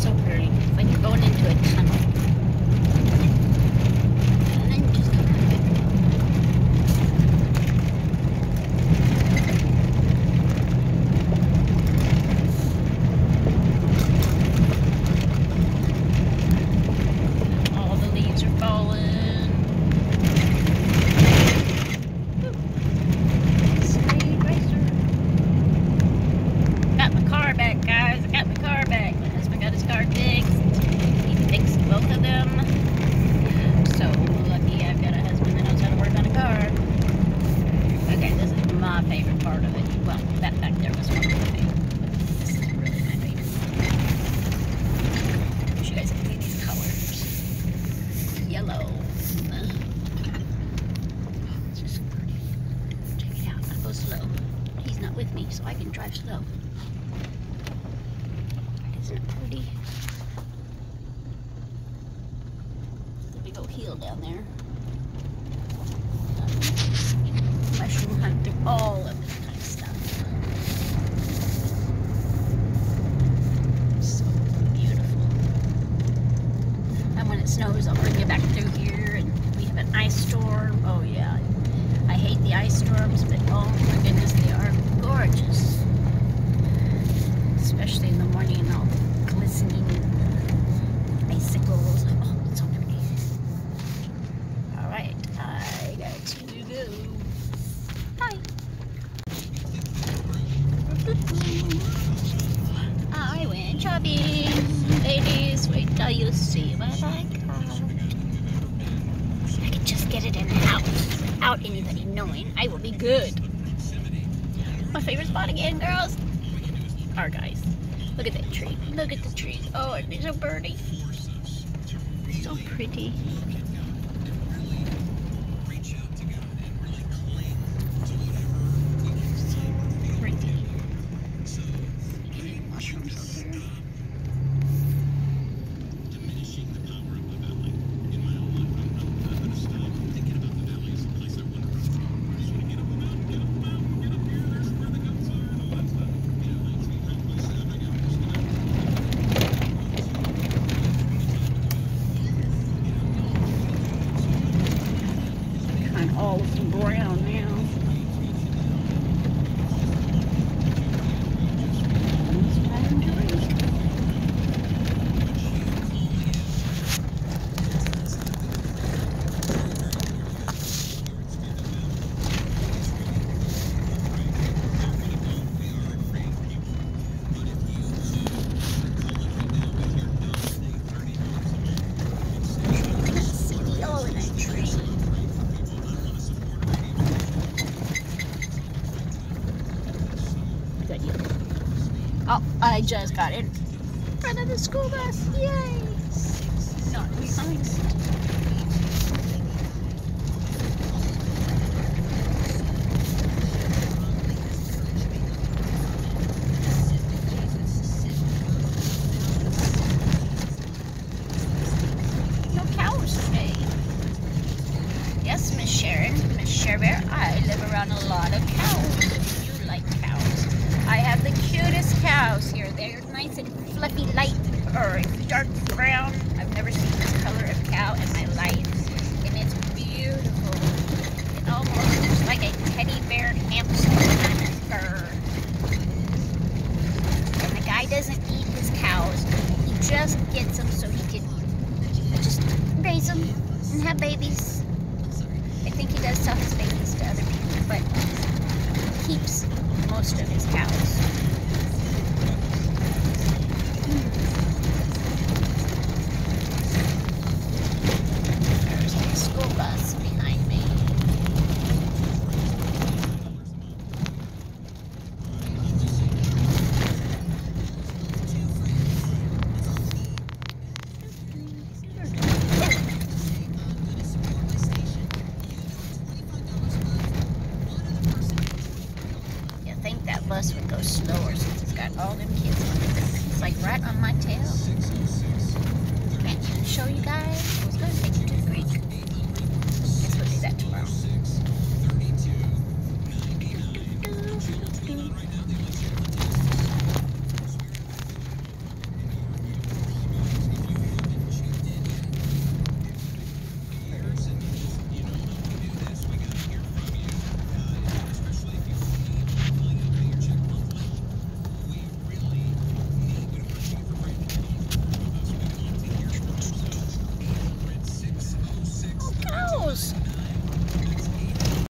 so pretty. It's like you're going into a tunnel. And then you just come out of it. All the leaves are falling. Speed racer. Got my car back, guys. I got my car back. My husband got his car fixed. He fixed both of them. So lucky I've got a husband that knows how to work on a car. Okay, this is my favorite part of it. Well, that back there was one of my favorite, but this is really my favorite. I wish you guys could see these colors. Yellow. It's just pretty. Check it out. I'll go slow. He's not with me, so I can drive slow. Isn't it pretty? There's a big old hill down there. Mushroom hunt through all of this kind of stuff. So beautiful. And when it snows, I'll bring you back through here. And we have an ice storm. Oh yeah, I hate the ice storms, but oh my goodness, they are gorgeous. Especially in the morning and all the glistening icicles. Oh, it's so pretty. Alright, I got to go. Bye. I went shopping. Ladies, wait till you see what I got. I can just get it in the house without anybody knowing. I will be good. My favorite spot again, girls. Our guys. Look at that tree. Look at the trees. Oh, and there's a birdie. So pretty. So pretty. Mushrooms up there. All of them brown now. It's time to eat. See the yellow in that tree. Oh, I just got in front of the school bus. Yay! Not behind. No cows today. Yes, Miss Sharon. Miss Sharon, I live around a lot of cows. You like cows. I have the cutest cows here. They're nice and fluffy, light, or dark brown. I've never seen this color of cow in my life. And it's beautiful. It almost looks like a teddy bear hamster kind of fur. And the guy doesn't eat his cows. He just gets them so he can just raise them and have babies. I think he does sell his babies to other people, but he keeps most of his cows. There's a school bus behind me. You think that bus would go slower since it's got all them kids on it. It's like right on my tail. Can't even show you guys. I was going to take you to the creek. Guess we'll do that tomorrow.